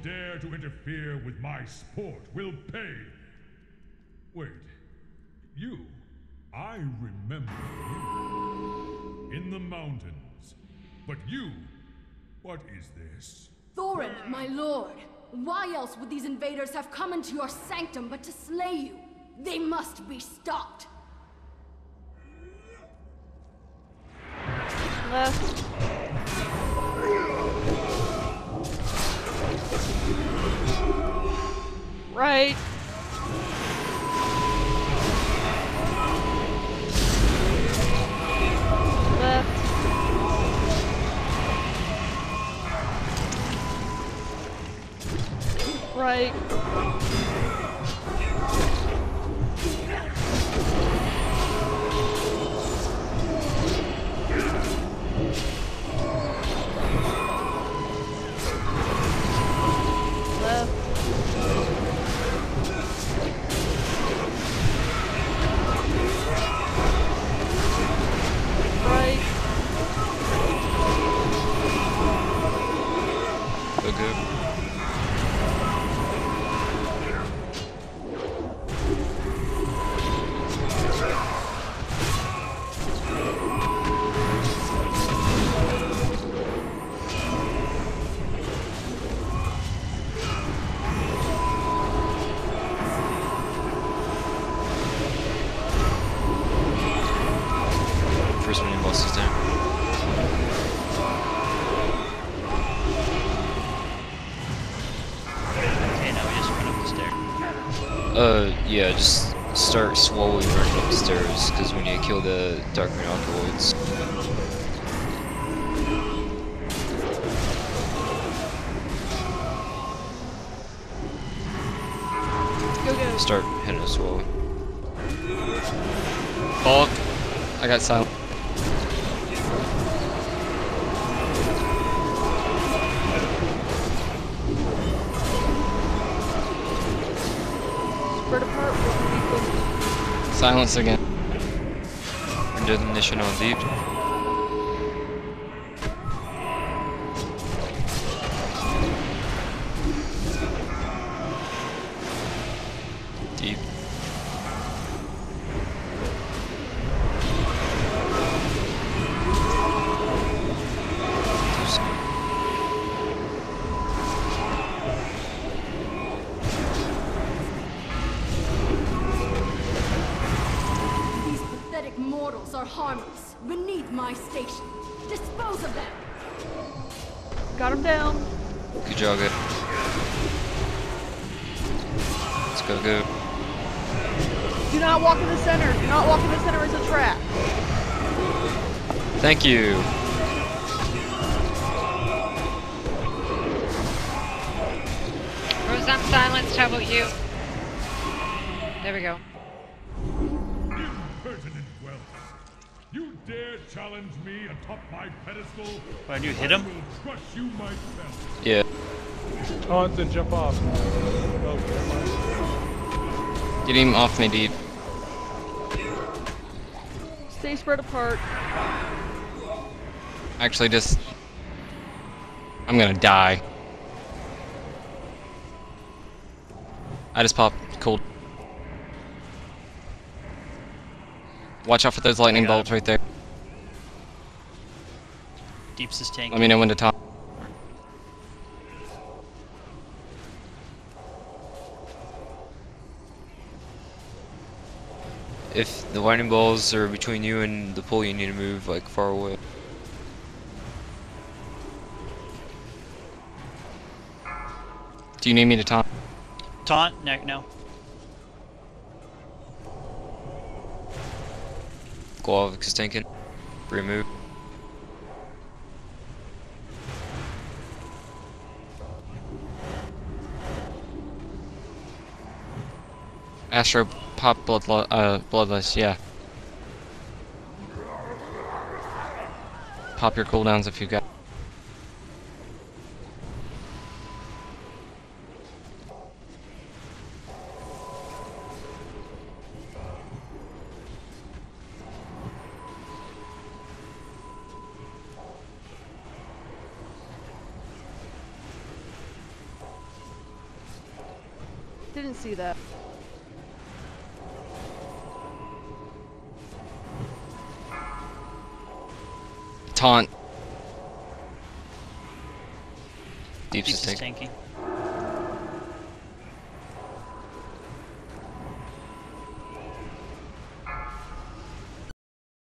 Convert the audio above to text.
dare to interfere with my sport will pay. Wait, you? I remember you. In the mountains. But you, what is this? Thorim, my lord! Why else would these invaders have come into your sanctum but to slay you? They must be stopped! Left. Right. Left. Right. First mini boss is down. Okay, now we just run up the stair. Yeah, just start slowly running up the stairs, because we need to kill the Dark Green Alkaloids. Go. Start hitting it slowly. Bulk. I got silent. Spread apart. Silence again. Ignition on deep. Deep. These pathetic mortals are harmless, beneath my station. Dispose of them! Got him down. Good job, good. Let's go. Do not walk in the center. Do not walk in the center. It's a trap. Thank you. Rose, I'm silenced. How about you? There we go. Impertinent whelps. You dare challenge me atop my pedestal? Why do you hit him? I will crush you myself. Yeah. Taunt and jump off. Oh, Get him off me, dude. Stay spread apart. Actually, just... I'm gonna die. I just popped cold. Watch out for those lightning bolts right there. Deeps is tank. Let me know when to top. If the lightning balls are between you and the pool, you need to move like far away. Do you need me to taunt? Taunt? No. Guavix is tanking. Remove. Astro pop bloodless, yeah. Pop your cooldowns if you got. Didn't see that. Taunt. Deeps Deeps is is tank. tanky.